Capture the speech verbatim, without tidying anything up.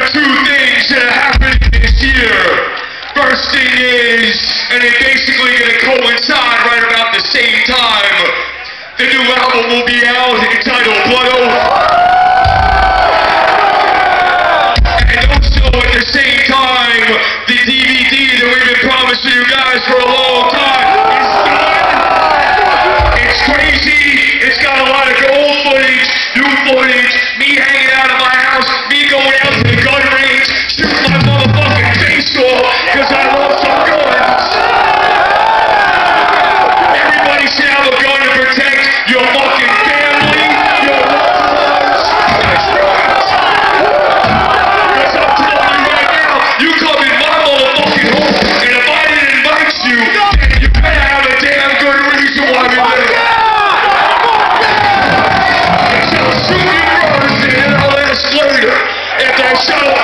two things that are happening this year. First thing is, and they basically gonna coincide right about the same time, the new album will be out entitled Blood Oath. And also at the same time, the D V D that we've been promising you guys for a long time is done. It's crazy. It's got a lot of old footage, new footage, me hanging out at my house, me going out to the gun range, shooting my motherfucking face off because I love some guns. Everybody should have a gun to protect your fucking family, your loved ones. That's right. Because I'm telling you right now, you come in my motherfucking home, and if I didn't invite you, then you better have a damn good reason why we're there. Shoot you first and then I'll ask later if they show